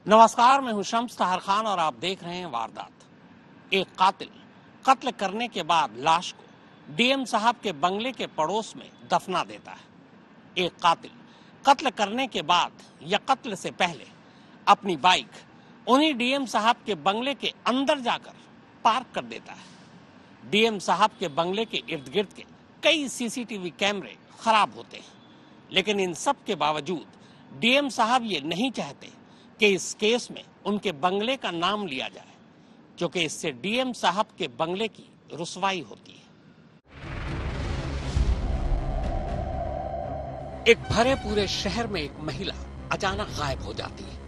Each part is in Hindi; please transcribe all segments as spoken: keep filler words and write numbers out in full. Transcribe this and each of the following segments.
नमस्कार, मैं हूं शम्स ताहर खान और आप देख रहे हैं वारदात। एक कातिल कत्ल करने के बाद लाश को डीएम साहब के बंगले के पड़ोस में दफना देता है। एक कातिल कत्ल करने के बाद या कत्ल से पहले अपनी बाइक उन्हीं डीएम साहब के बंगले के अंदर जाकर पार्क कर देता है। डीएम साहब के बंगले के इर्द गिर्द के कई सीसीटीवी कैमरे खराब होते हैं, लेकिन इन सब के बावजूद डीएम साहब ये नहीं चाहते कि इस केस में उनके बंगले का नाम लिया जाए, क्योंकि इससे डीएम साहब के बंगले की रुसवाई होती है। एक भरे पूरे शहर में एक महिला अचानक गायब हो जाती है।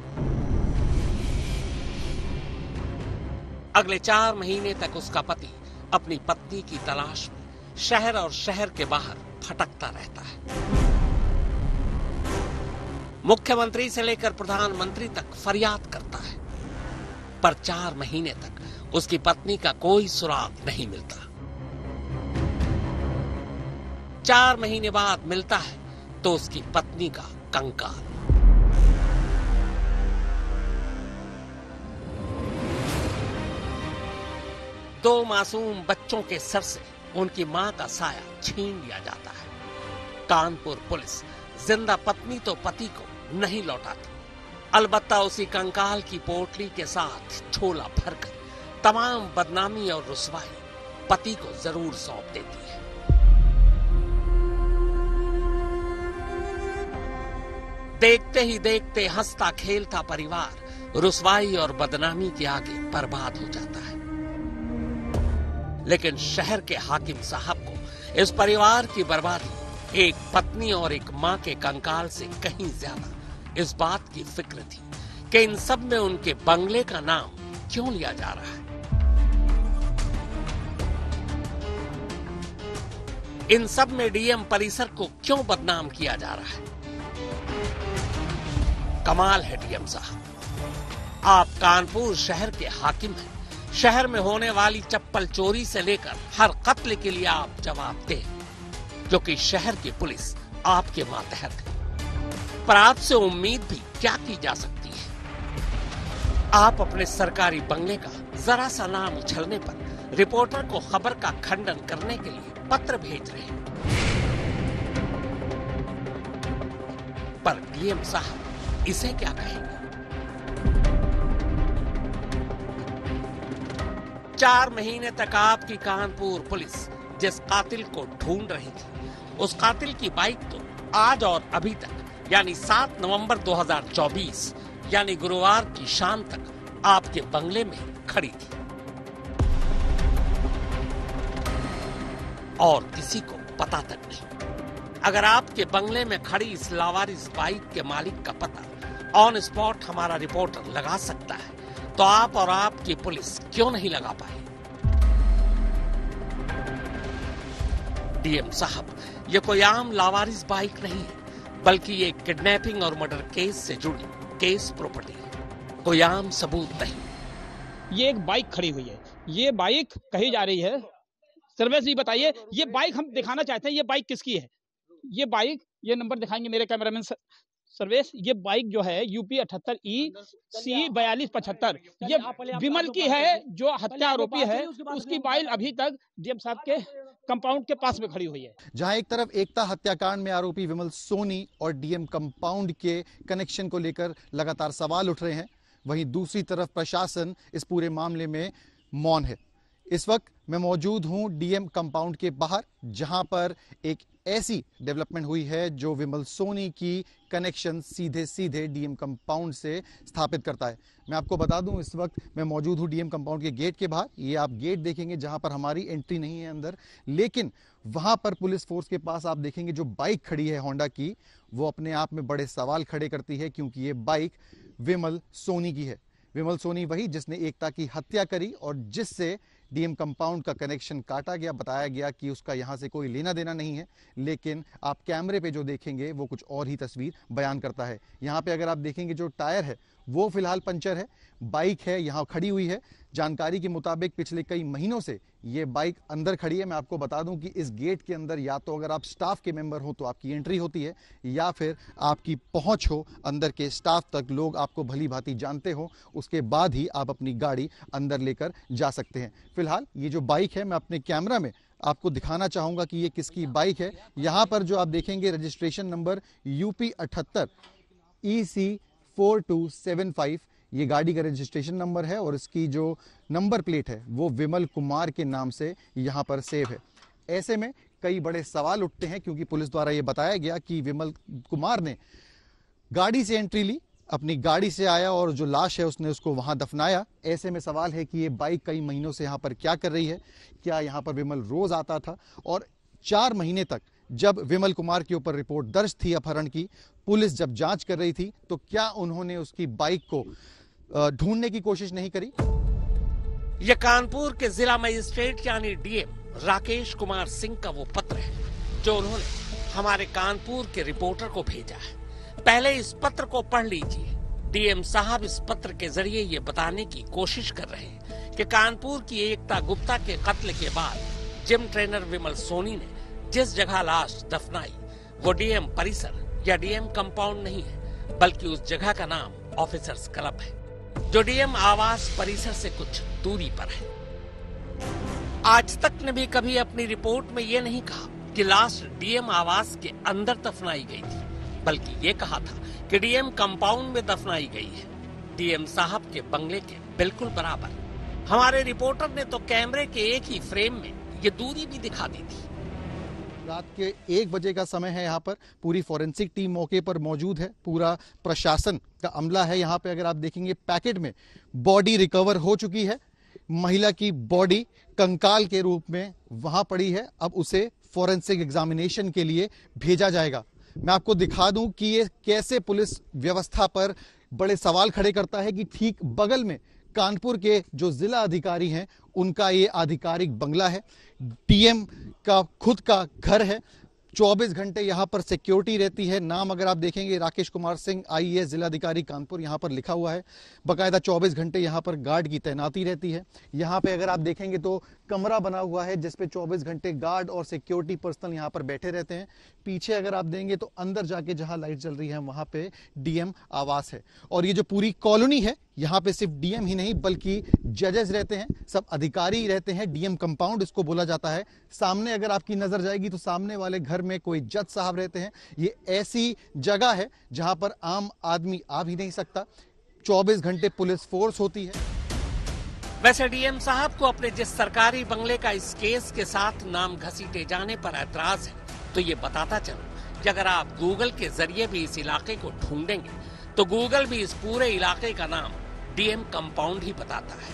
अगले चार महीने तक उसका पति अपनी पत्नी की तलाश में शहर और शहर के बाहर भटकता रहता है। मुख्यमंत्री से लेकर प्रधानमंत्री तक फरियाद करता है, पर चार महीने तक उसकी पत्नी का कोई सुराग नहीं मिलता। चार महीने बाद मिलता है तो उसकी पत्नी का कंकाल। दो मासूम बच्चों के सर से उनकी मां का साया छीन लिया जाता है। कानपुर पुलिस जिंदा पत्नी तो पति को नहीं लौटाती, अलबत्ता उसी कंकाल की पोटली के साथ झोला भरकर तमाम बदनामी और रुसवाई पति को जरूर सौंप देती है। देखते ही देखते हंसता खेलता परिवार रुसवाई और बदनामी के आगे बर्बाद हो जाता है। लेकिन शहर के हाकिम साहब को इस परिवार की बर्बादी एक पत्नी और एक मां के कंकाल से कहीं ज्यादा इस बात की फिक्र थी कि इन सब में उनके बंगले का नाम क्यों लिया जा रहा है। इन सब में डीएम परिसर को क्यों बदनाम किया जा रहा है। कमाल है डीएम साहब, आप कानपुर शहर के हाकिम हैं। शहर में होने वाली चप्पल चोरी से लेकर हर कत्ल के लिए आप जवाबदेह, क्योंकि शहर की पुलिस आपके मातहत है। पर आपसे उम्मीद भी क्या की जा सकती है। आप अपने सरकारी बंगले का जरा सा नाम उछलने पर रिपोर्टर को खबर का खंडन करने के लिए पत्र भेज रहे हैं। पर डीएम साहब इसे क्या कहेंगे। चार महीने तक आपकी कानपुर पुलिस जिस कातिल को ढूंढ रही थी, उस कातिल की बाइक तो आज और अभी तक यानी सात नवंबर दो हज़ार चौबीस यानी गुरुवार की शाम तक आपके बंगले में खड़ी थी और किसी को पता तक नहीं। अगर आपके बंगले में खड़ी इस लावारिस बाइक के मालिक का पता ऑन स्पॉट हमारा रिपोर्टर लगा सकता है, तो आप और आपकी पुलिस क्यों नहीं लगा पाई। डीएम साहब, ये कोई आम लावारिस बाइक नहीं है, बल्कि ये किडनैपिंग और मर्डर केस से जुड़ी केस प्रॉपर्टी है, कोई आम सबूत नहीं। ये एक बाइक खड़ी हुई है, ये बाइक कही जा रही है। सर्वेश जी बताइए, ये बाइक हम दिखाना चाहते हैं, ये बाइक किसकी है। ये बाइक, ये नंबर दिखाएंगे मेरे कैमरामैन सर्वेश। ये बाइक जो है यूपी अठहत्तर ई सी बयालीस पचहत्तर, ये विमल की है जो हत्या आरोपी है। उसकी बाइक अभी तक डीएम साहब के कंपाउंड के पास में खड़ी हुई है। जहां एक तरफ एकता हत्याकांड में आरोपी विमल सोनी और डीएम कंपाउंड के कनेक्शन को लेकर लगातार सवाल उठ रहे हैं, वहीं दूसरी तरफ प्रशासन इस पूरे मामले में मौन है। इस वक्त मैं मौजूद हूं डीएम कंपाउंड के बाहर, जहां पर एक ऐसी डेवलपमेंट हुई है जो विमल सोनी की कनेक्शन सीधे सीधे डीएम कंपाउंड से स्थापित करता है। मैं आपको बता दूं, इस वक्त मैं मौजूद हूं डीएम कंपाउंड के गेट के बाहर। ये आप गेट देखेंगे जहां पर हमारी एंट्री नहीं है अंदर, लेकिन वहां पर पुलिस फोर्स के पास आप देखेंगे जो बाइक खड़ी है होंडा की, वो अपने आप में बड़े सवाल खड़े करती है, क्योंकि ये बाइक विमल सोनी की है। विमल सोनी वही जिसने एकता की हत्या करी और जिससे डीएम कंपाउंड का कनेक्शन काटा गया। बताया गया कि उसका यहां से कोई लेना देना नहीं है, लेकिन आप कैमरे पे जो देखेंगे वो कुछ और ही तस्वीर बयान करता है। यहां पे अगर आप देखेंगे जो टायर है वो फिलहाल पंचर है। बाइक है यहाँ खड़ी हुई है। जानकारी के मुताबिक पिछले कई महीनों से ये बाइक अंदर खड़ी है। मैं आपको बता दूं कि इस गेट के अंदर या तो अगर आप स्टाफ के मेंबर हो तो आपकी एंट्री होती है, या फिर आपकी पहुंच हो अंदर के स्टाफ तक, लोग आपको भली भांति जानते हो, उसके बाद ही आप अपनी गाड़ी अंदर लेकर जा सकते हैं। फिलहाल ये जो बाइक है, मैं अपने कैमरा में आपको दिखाना चाहूंगा कि ये किसकी बाइक है। यहाँ पर जो आप देखेंगे रजिस्ट्रेशन नंबर यूपी अठहत्तर E C four two seven five, ये गाड़ी का रजिस्ट्रेशन नंबर है और इसकी जो नंबर प्लेट है वो विमल कुमार के नाम से यहाँ पर सेव है। ऐसे में कई बड़े सवाल उठते हैं क्योंकि पुलिस द्वारा ये बताया गया कि विमल कुमार ने गाड़ी से एंट्री ली, अपनी गाड़ी से आया और जो लाश है उसने उसको वहां दफनाया। ऐसे में सवाल है कि ये बाइक कई महीनों से यहाँ पर क्या कर रही है, क्या यहाँ पर विमल रोज आता था? और चार महीने तक जब विमल कुमार के ऊपर रिपोर्ट दर्ज थी अपहरण की, पुलिस जब जांच कर रही थी, तो क्या उन्होंने उसकी बाइक को ढूंढने की कोशिश नहीं करी? यह कानपुर के जिला मजिस्ट्रेट यानी डीएम राकेश कुमार सिंह का वो पत्र है जो उन्होंने हमारे कानपुर के रिपोर्टर को भेजा है। पहले इस पत्र को पढ़ लीजिए। डीएम साहब इस पत्र के जरिए ये बताने की कोशिश कर रहे हैं कि कानपुर की एकता गुप्ता के कत्ल के बाद जिम ट्रेनर विमल सोनी ने जिस जगह लाश दफनाई वो डीएम परिसर या डीएम कंपाउंड नहीं है, बल्कि उस जगह का नाम ऑफिसर्स क्लब है जो डीएम आवास परिसर से कुछ दूरी पर है। आज तक ने भी कभी अपनी रिपोर्ट में ये नहीं कहा कि लाश डीएम आवास के अंदर दफनाई गई थी, बल्कि ये कहा था कि डीएम कंपाउंड में दफनाई गई है, डीएम साहब के बंगले के बिल्कुल बराबर। हमारे रिपोर्टर ने तो कैमरे के एक ही फ्रेम में ये दूरी भी दिखा दी थी। रात के एक बजे का समय है। यहाँ पर पूरी फॉरेंसिक टीम मौके पर मौजूद है, पूरा प्रशासन का अमला है। यहाँ पे अगर आप देखेंगे पैकेट में बॉडी रिकवर हो चुकी है। महिला की बॉडी कंकाल के रूप में वहां पड़ी है। अब उसे फॉरेंसिक एग्जामिनेशन के लिए भेजा जाएगा। मैं आपको दिखा दूं कि ये कैसे पुलिस व्यवस्था पर बड़े सवाल खड़े करता है कि ठीक बगल में कानपुर के जो जिला अधिकारी हैं उनका ये आधिकारिक बंगला है, डीएम का खुद का घर है। चौबीस घंटे यहाँ पर सिक्योरिटी रहती है। नाम अगर आप देखेंगे राकेश कुमार सिंह आईएएस जिलाधिकारी कानपुर यहाँ पर लिखा हुआ है। बकायदा चौबीस घंटे यहाँ पर गार्ड की तैनाती रहती है। यहाँ पे अगर आप देखेंगे तो कमरा बना हुआ है जिसपे चौबीस घंटे गार्ड और सिक्योरिटी पर्सनल यहाँ पर बैठे रहते हैं। पीछे अगर आप देंगे तो अंदर जाके जहाँ लाइट जल रही है वहां पे डीएम आवास है। और ये जो पूरी कॉलोनी है यहाँ पे सिर्फ डीएम ही नहीं बल्कि जजेस रहते हैं, सब अधिकारी रहते हैं। डीएम कंपाउंड इसको बोला जाता है। सामने अगर आपकी नजर जाएगी तो सामने वाले घर में कोई जज साहब रहते हैं। ये ऐसी जगह है जहां पर आम आदमी आ भी नहीं सकता। चौबीस घंटे पुलिस फोर्स होती है। वैसे डीएम साहब को अपने जिस सरकारी बंगले का इस केस के साथ नाम घसीटे जाने पर ऐतराज है, तो ये बताता चलो कि अगर आप गूगल के जरिए भी इस इलाके को ढूंढेंगे तो गूगल भी इस पूरे इलाके का नाम डीएम कंपाउंड ही बताता है।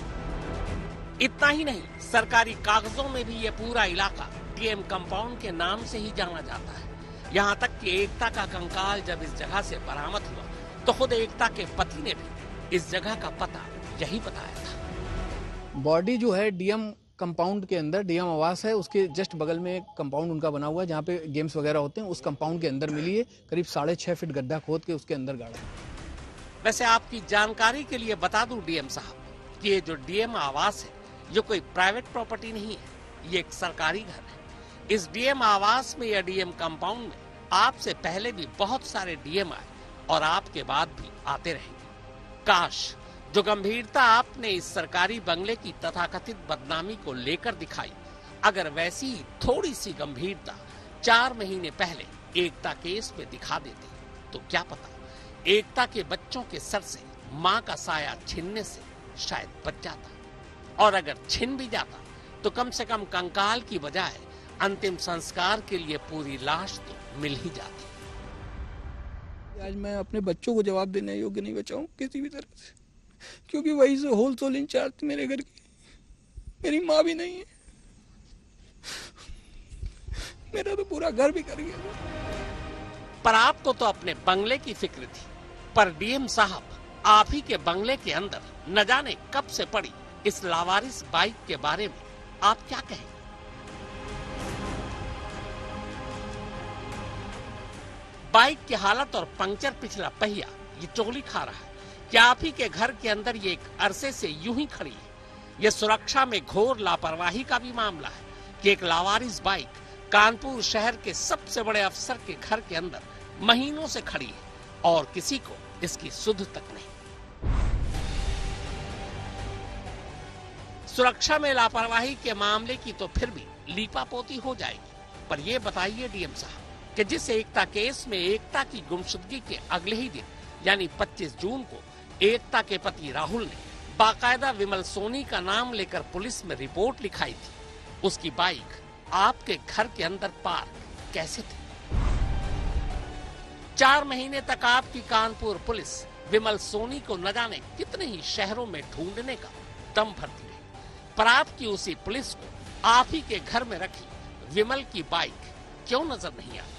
इतना ही नहीं, सरकारी कागजों में भी ये पूरा इलाका डीएम कंपाउंड के नाम से ही जाना जाता है। यहाँ तक कि एकता का कंकाल जब इस जगह से बरामद हुआ तो खुद एकता के पति ने भी इस जगह का पता यही बताया था। बॉडी जो है डीएम कंपाउंड के अंदर, डीएम आवास है उसके जस्ट बगल में एक कंपाउंड उनका बना हुआ है जहाँ पे गेम्स वगैरह होते हैं। उस कंपाउंड के अंदर मिली है, करीब साढ़े छह फीट गड्ढा खोद के उसके अंदर गाड़ा है। वैसे आपकी जानकारी के लिए बता दूं डीएम साहब कि ये जो डीएम आवास है ये कोई प्राइवेट प्रॉपर्टी नहीं है, ये एक सरकारी घर है। इस डीएम आवास में या डीएम कंपाउंड में आपसे पहले भी बहुत सारे डीएम आए और आपके बाद भी आते रहेंगे। काश जो गंभीरता आपने इस सरकारी बंगले की तथाकथित बदनामी को लेकर दिखाई, अगर वैसी ही थोड़ी सी गंभीरता चार महीने पहले एकता केस में दिखा देते तो क्या पता एकता के बच्चों के सर से मां का साया छीनने से शायद बच जाता, और अगर छिन भी जाता तो कम से कम कंकाल की बजाय अंतिम संस्कार के लिए पूरी लाश तो मिल ही जाती। आज मैं अपने बच्चों को जवाब देने योग्य नहीं बचाऊं किसी भी तरह से, क्योंकि वही से होल सोल इंचार्ज थी मेरे घर की। मेरी माँ भी नहीं है, मेरा तो पूरा घर भी कर गया। पर आपको तो अपने बंगले की फिक्र थी, पर डीएम साहब आप ही के बंगले के अंदर न जाने कब से पड़ी इस लावारिस बाइक के बारे में आप क्या कहें? बाइक की हालत और पंक्चर पिछला पहिया ये चोली खा रहा है क्या आप ही के घर के अंदर ये एक अरसे से यूं ही खड़ी है? यह सुरक्षा में घोर लापरवाही का भी मामला है कि एक लावारिस बाइक कानपुर शहर के सबसे बड़े अफसर के घर के अंदर महीनों से खड़ी है और किसी को इसकी सुध तक नहीं। सुरक्षा में लापरवाही के मामले की तो फिर भी लीपापोती हो जाएगी, पर यह बताइए डीएम साहब कि जिस एकता केस में एकता की गुमशुदगी के अगले ही दिन यानी पच्चीस जून को एकता के पति राहुल ने बाकायदा विमल सोनी का नाम लेकर पुलिस में रिपोर्ट लिखाई थी, उसकी बाइक आपके घर के अंदर पार्क कैसे थी? चार महीने तक आपकी कानपुर पुलिस विमल सोनी को न जाने कितने ही शहरों में ढूंढने का दम भरती रही, पर आपकी उसी पुलिस को आप ही के घर में रखी विमल की बाइक क्यों नजर नहीं आई?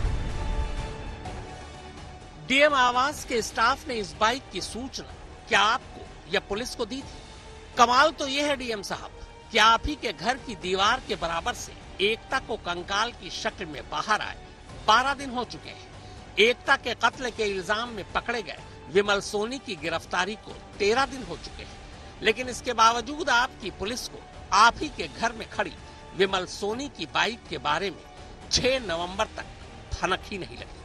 डीएम आवास के स्टाफ ने इस बाइक की सूचना क्या आपको या पुलिस को दी थी? कमाल तो यह है डीएम साहब कि आप ही के घर की दीवार के बराबर से एकता को कंकाल की शक्ल में बाहर आए बारह दिन हो चुके हैं। एकता के कत्ल के इल्जाम में पकड़े गए विमल सोनी की गिरफ्तारी को तेरह दिन हो चुके हैं, लेकिन इसके बावजूद आपकी पुलिस को आप ही के घर में खड़ी विमल सोनी की बाइक के बारे में छह नवंबर तक भनक ही नहीं लगी।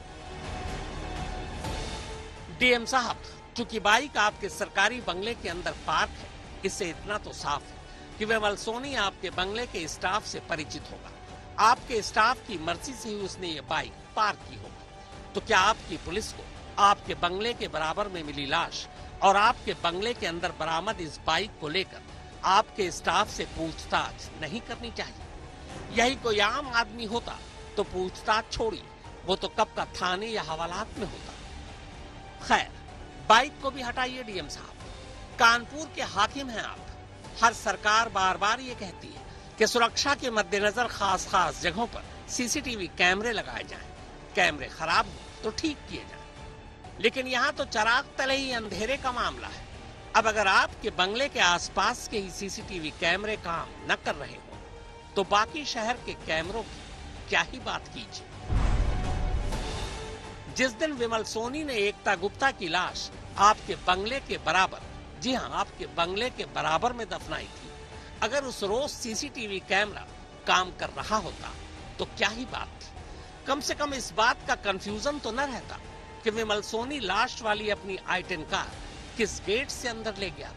डीएम साहब, चूंकि बाइक आपके सरकारी बंगले के अंदर पार्क है, इससे इतना तो साफ है कि विमल सोनी आपके बंगले के स्टाफ से परिचित होगा। आपके स्टाफ की मर्जी से ही उसने ये बाइक पार्क की होगी। तो क्या आपकी पुलिस को आपके बंगले के बराबर में मिली लाश और आपके बंगले के अंदर बरामद इस बाइक को लेकर आपके स्टाफ से पूछताछ नहीं करनी चाहिए? यही कोई आम आदमी होता तो पूछताछ छोड़ी, वो तो कब का थाने या हवालात में होता। खैर, बाइक को भी हटाइए डीएम साहब, कानपुर के हाकिम हैं आप। हर सरकार बार बार ये कहती है कि सुरक्षा के मद्देनजर खास खास जगहों पर सीसीटीवी कैमरे लगाए जाएं। कैमरे खराब हो तो ठीक किए जाएं, लेकिन यहाँ तो चिराग तले ही अंधेरे का मामला है। अब अगर आपके बंगले के आसपास के ही सीसीटीवी कैमरे काम न कर रहे हो तो बाकी शहर के कैमरों की क्या ही बात कीजिए। जिस दिन विमल सोनी ने एकता गुप्ता की लाश आपके बंगले के बराबर, जी हाँ आपके बंगले के बराबर में दफनाई थी, अगर उस रोज सीसीटीवी कैमरा काम कर रहा होता तो क्या ही बात थी। कम से कम इस बात का कंफ्यूजन तो न रहता कि विमल सोनी लाश वाली अपनी आई टेन कार किस गेट से अंदर ले गया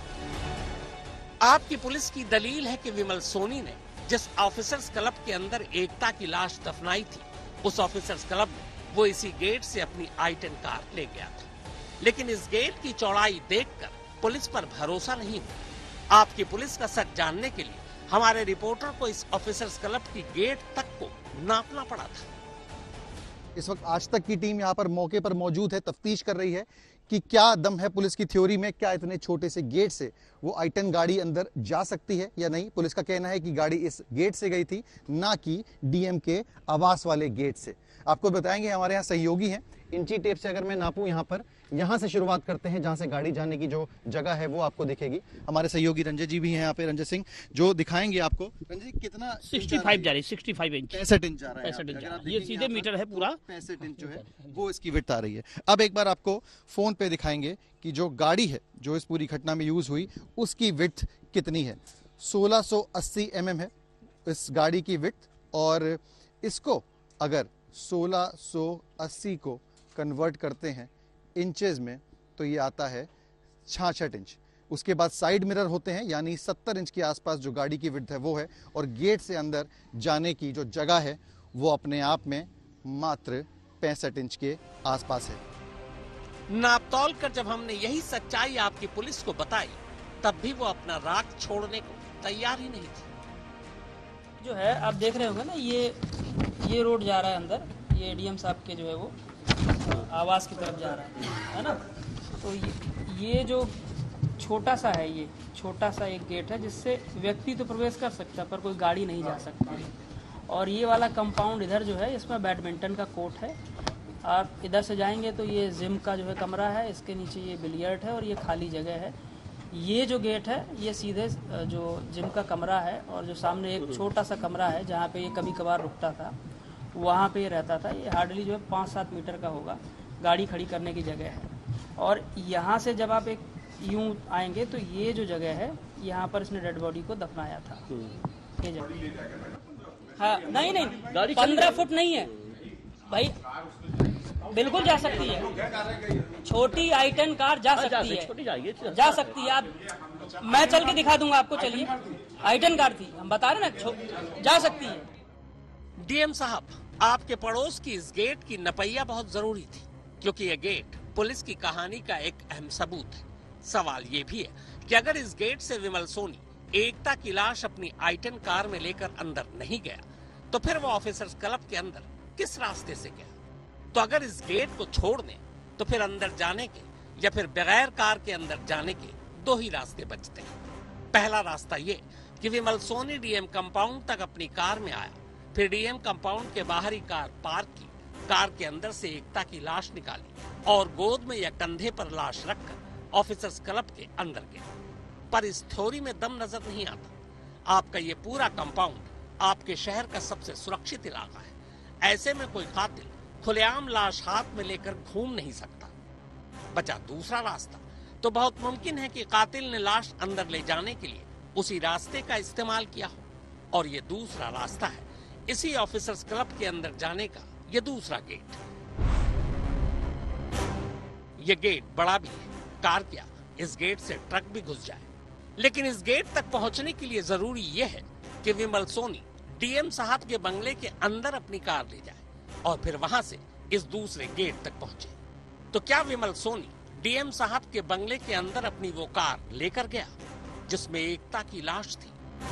था। आपकी पुलिस की दलील है कि विमल सोनी ने जिस ऑफिसर्स क्लब के अंदर एकता की लाश दफनाई थी, उस ऑफिसर्स क्लब में वो इसी गेट से अपनी आई टेन कार ले गया था। लेकिन इस गेट की चौड़ाई देखकर पुलिस पर भरोसा नहीं हुआ। आपकी पुलिस का सच जानने के लिए हमारे रिपोर्टर को इस ऑफिसर्स क्लब की गेट तक को नापना पड़ा था। इस वक्त आज तक की टीम यहाँ पर मौके पर मौजूद है, तफ्तीश कर रही है कि क्या दम है पुलिस की थ्योरी में, क्या इतने छोटे से गेट से वो आई टेन गाड़ी अंदर जा सकती है या नहीं। पुलिस का कहना है कि गाड़ी इस गेट से गई थी, ना कि डीएम के आवास वाले गेट से। आपको बताएंगे हमारे यहाँ सहयोगी हैं, इंची टेप से अगर मैं नापूं यहाँ पर, यहाँ से शुरुआत करते हैं जहाँ से गाड़ी जाने की जो जगह है वो आपको दिखेगी। हमारे सहयोगी रंजय जी भी हैं यहाँ पे, रंजय सिंह, जो दिखाएंगे आपको। रंजय जी कितना पैंसठ जा रही है, पैंसठ इंच पैंसठ इंच जा रहा है, पैंसठ इंच जा रहा है। ये सीधे मीटर है पूरा, पैंसठ इंच जो है वो इसकी विड्थ आ रही है। अब एक बार आपको फोन पे दिखाएंगे कि जो गाड़ी है जो इस पूरी घटना में यूज हुई उसकी विड्थ कितनी है। सोलह सौ अस्सी एम एम है इस गाड़ी की विड्थ, और इसको अगर सोलह सौ अस्सी को कन्वर्ट करते हैं इंचेस में तो ये आता है छियासठ इंच। उसके बाद साइड मिरर होते हैं, यानी सत्तर इंच के आसपास जो गाड़ी की विड्थ है वो है, और गेट से अंदर जाने की जो जगह है वो अपने आप में मात्र पैंसठ इंच के आसपास है। नापतौल कर जब हमने यही सच्चाई आपकी पुलिस को बताई, तब भी वो अपना राग छोड़ने को तैयार ही नहीं थी। जो है आप देख रहे होंगे ना, ये ये रोड जा रहा है अंदर, ये डीएम साहब के जो है वो आवास की तरफ जा रहा है है ना। तो ये, ये जो छोटा सा है, ये छोटा सा एक गेट है जिससे व्यक्ति तो प्रवेश कर सकता है पर कोई गाड़ी नहीं जा सकती। और ये वाला कंपाउंड इधर जो है इसमें बैडमिंटन का कोर्ट है। आप इधर से जाएंगे तो ये जिम का जो है कमरा है, इसके नीचे ये बिलियर्ड है और ये खाली जगह है। ये जो गेट है ये सीधे जो जिम का कमरा है, और जो सामने एक छोटा सा कमरा है जहाँ पे ये कभी कभार रुकता था, वहाँ पे ये रहता था। ये हार्डली जो है पाँच सात मीटर का होगा, गाड़ी खड़ी करने की जगह है। और यहाँ से जब आप एक यूं आएंगे तो ये जो जगह है, यहाँ पर इसने डेड बॉडी को दफनाया था। ये जगह, हाँ नहीं नहीं पंद्रह फुट नहीं है भाई, बिल्कुल जा सकती है, छोटी आई टेन कार जा सकती है, जा सकती है। आप, मैं चल के दिखा दूंगा आपको, चलिए। आई टेन कार थी, हम बता रहे ना, जा सकती है। डीएम साहब, आपके पड़ोस की इस गेट की नपैया बहुत जरूरी थी, क्योंकि यह गेट पुलिस की कहानी का एक अहम सबूत है। सवाल ये भी है कि अगर इस गेट से विमल सोनी एकता की लाश अपनी आई टेन कार में लेकर अंदर नहीं गया, तो फिर वो ऑफिसर्स क्लब के अंदर किस रास्ते से गया? तो अगर इस गेट को छोड़ दें, तो फिर अंदर जाने के या फिर बगैर कार के अंदर जाने के दो ही रास्ते बचते हैं। पहला रास्ता ये कि विमल सोनी डीएम कंपाउंड तक अपनी कार में आया, फिर डीएम कंपाउंड के बाहर ही कार पार्क की, कार के अंदर से एकता की लाश निकाली और गोद में या कंधे पर लाश रखकर ऑफिसर्स क्लब के अंदर गए। पर इस थ्योरी में दम नजर नहीं आता। आपका ये पूरा कंपाउंड आपके शहर का सबसे सुरक्षित इलाका है। ऐसे में कोई कातिल खुलेआम लाश हाथ में लेकर घूम नहीं सकता। बचा दूसरा रास्ता, तो बहुत मुमकिन है कि कातिल ने लाश अंदर ले जाने के लिए उसी रास्ते का इस्तेमाल किया हो। और ये दूसरा रास्ता है इसी ऑफिसर्स क्लब के अंदर जाने का ये दूसरा गेट। ये गेट बड़ा भी है, कार क्या, इस गेट से ट्रक भी घुस जाए। लेकिन इस गेट तक पहुंचने के लिए जरूरी यह है कि विमल सोनी डीएम साहब के बंगले के अंदर अपनी कार ले जाए और फिर वहां से इस दूसरे गेट तक पहुंचे। तो क्या विमल सोनी डीएम साहब के बंगले के अंदर अपनी वो कार लेकर गया जिसमें एकता की लाश थी?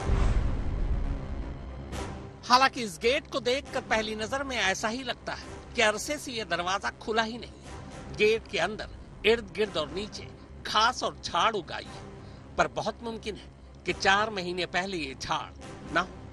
हालांकि इस गेट को देखकर पहली नजर में ऐसा ही लगता है कि अरसे से यह दरवाजा खुला ही नहीं। गेट के अंदर इर्द गिर्द और नीचे घास और झाड़ उगाई है, पर बहुत मुमकिन है कि चार महीने पहले ये झाड़ ना हो।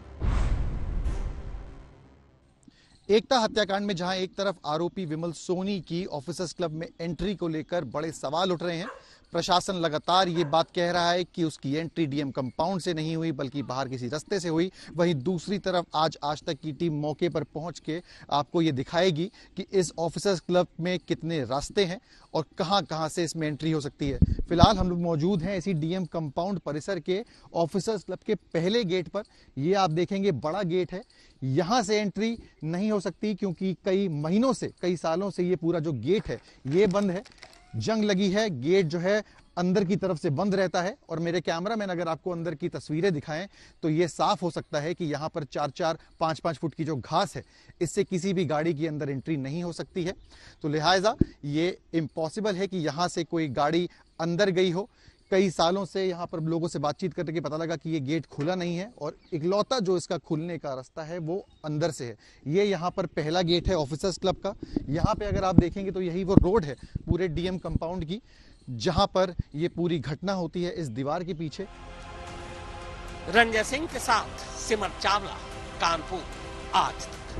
एकता हत्याकांड में जहां एक तरफ आरोपी विमल सोनी की ऑफिसर्स क्लब में एंट्री को लेकर बड़े सवाल उठ रहे हैं, प्रशासन लगातार ये बात कह रहा है कि उसकी एंट्री डीएम कंपाउंड से नहीं हुई बल्कि बाहर किसी रास्ते से हुई। वहीं दूसरी तरफ आज आज तक की टीम मौके पर पहुंच के आपको ये दिखाएगी कि इस ऑफिसर्स क्लब में कितने रास्ते हैं और कहां कहां से इसमें एंट्री हो सकती है। फिलहाल हम लोग मौजूद हैं इसी डीएम कंपाउंड परिसर के ऑफिसर्स क्लब के पहले गेट पर। ये आप देखेंगे बड़ा गेट है, यहां से एंट्री नहीं हो सकती क्योंकि कई महीनों से, कई सालों से ये पूरा जो गेट है ये बंद है, जंग लगी है। गेट जो है अंदर की तरफ से बंद रहता है और मेरे कैमरामैन अगर आपको अंदर की तस्वीरें दिखाएं तो ये साफ हो सकता है कि यहाँ पर चार चार पाँच पाँच फुट की जो घास है इससे किसी भी गाड़ी की अंदर एंट्री नहीं हो सकती है। तो लिहाजा ये इम्पॉसिबल है कि यहाँ से कोई गाड़ी अंदर गई हो। कई सालों से यहाँ पर लोगों से बातचीत करके पता लगा कि ये गेट खुला नहीं है और इकलौता जो इसका खुलने का रास्ता है वो अंदर से है। ये यहाँ पर पहला गेट है ऑफिसर्स क्लब का। यहाँ पे अगर आप देखेंगे तो यही वो रोड है पूरे डीएम कंपाउंड की जहाँ पर ये पूरी घटना होती है, इस दीवार के पीछे। रंजय सिंह के साथ सिमर चावला, कानपुर आज तक।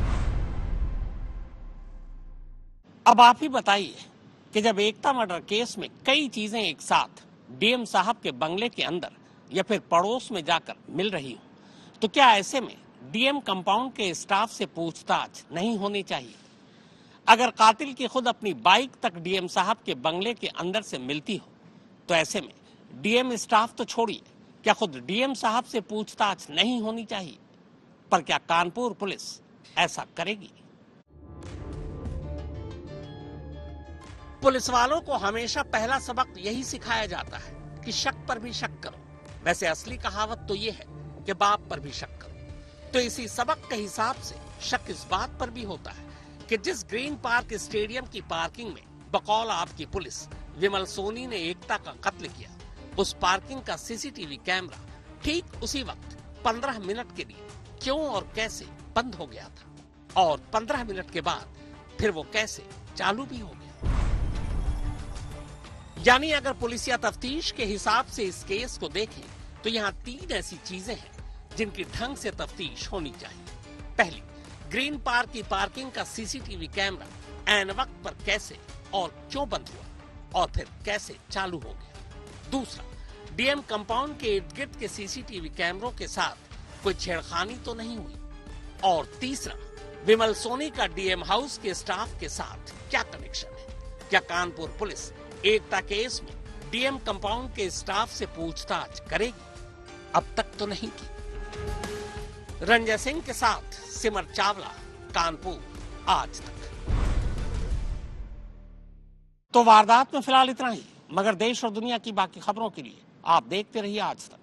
अब आप ही बताइए कि जब एकता मर्डर केस में कई चीजें एक साथ डीएम साहब के बंगले के अंदर या फिर पड़ोस में जाकर मिल रही हो, तो क्या ऐसे में डीएम कंपाउंड के स्टाफ से पूछताछ नहीं होनी चाहिए? अगर कातिल की खुद अपनी बाइक तक डीएम साहब के बंगले के अंदर से मिलती हो, तो ऐसे में डीएम स्टाफ तो छोड़िए, क्या खुद डीएम साहब से पूछताछ नहीं होनी चाहिए? पर क्या कानपुर पुलिस ऐसा करेगी? पुलिस वालों को हमेशा पहला सबक यही सिखाया जाता है कि शक पर भी शक करो। वैसे असली कहावत तो ये है कि बाप पर भी शक करो। तो इसी सबक के हिसाब से शक इस बात पर भी होता है कि जिस ग्रीन पार्क स्टेडियम की पार्किंग में बकौल आपकी पुलिस विमल सोनी ने एकता का कत्ल किया, उस पार्किंग का सीसीटीवी कैमरा ठीक उसी वक्त पंद्रह मिनट के लिए क्यों और कैसे बंद हो गया था और पंद्रह मिनट के बाद फिर वो कैसे चालू भी हो गया। यानी अगर पुलिसिया तफ्तीश के हिसाब से इस केस को देखें तो यहाँ तीन ऐसी चीजें हैं जिनकी ढंग से तफ्तीश होनी चाहिए। पहली, ग्रीन पार्क की पार्किंग का सीसीटीवी कैमरा ऐन वक्त पर कैसे और क्यों बंद हुआ और फिर कैसे चालू हो गया। दूसरा, डीएम कंपाउंड के इर्द गिर्द के सीसीटीवी कैमरों के साथ कोई छेड़खानी तो नहीं हुई। और तीसरा, विमल सोनी का डीएम हाउस के स्टाफ के साथ क्या कनेक्शन है? क्या कानपुर पुलिस एकता केस में डीएम कंपाउंड के स्टाफ से पूछताछ करेगी? अब तक तो नहीं की। रंजय सिंह के साथ सिमर चावला, कानपुर, आज तक। तो वारदात में फिलहाल इतना ही, मगर देश और दुनिया की बाकी खबरों के लिए आप देखते रहिए आज तक।